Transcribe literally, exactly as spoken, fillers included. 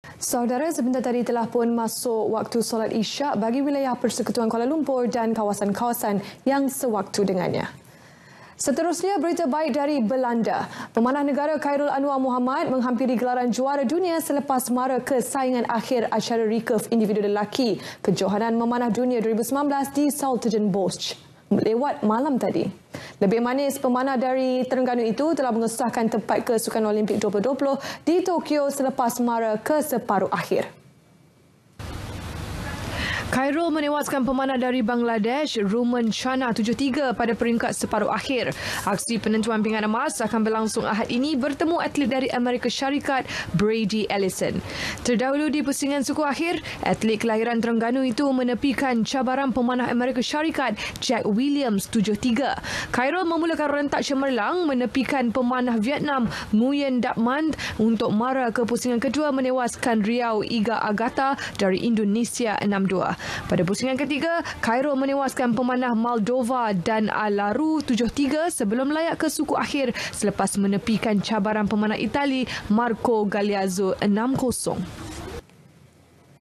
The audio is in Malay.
Saudara, sebentar tadi telah pun masuk waktu solat Isyak bagi wilayah Persekutuan Kuala Lumpur dan kawasan-kawasan yang sewaktu dengannya. Seterusnya, berita baik dari Belanda. Pemanah negara Khairul Anwar Muhammad menghampiri gelaran juara dunia selepas mara ke saingan akhir acara recurve individu lelaki kejohanan memanah dunia dua ribu sembilan belas di Salterden-Bosch lewat malam tadi. Lebih manis, pemanah dari Terengganu itu telah mengesahkan tempat ke Sukan Olimpik dua ribu dua puluh di Tokyo selepas mara ke separuh akhir. Khairul menewaskan pemanah dari Bangladesh, Rumen Chana tujuh tiga pada peringkat separuh akhir. Aksi penentuan pingat emas akan berlangsung Ahad ini bertemu atlet dari Amerika Syarikat, Brady Ellison. Terdahulu di pusingan suku akhir, atlet kelahiran Terengganu itu menepikan cabaran pemanah Amerika Syarikat, Jack Williams tujuh tiga. Khairul memulakan rentak cemerlang menepikan pemanah Vietnam, Nguyen Dat Man untuk mara ke pusingan kedua menewaskan Riau Iga Agata dari Indonesia enam dua. Pada pusingan ketiga, Khairul menewaskan pemanah Moldova dan Alaru tujuh tiga sebelum layak ke suku akhir selepas menepikan cabaran pemanah Itali Marco Galeazzo enam kosong.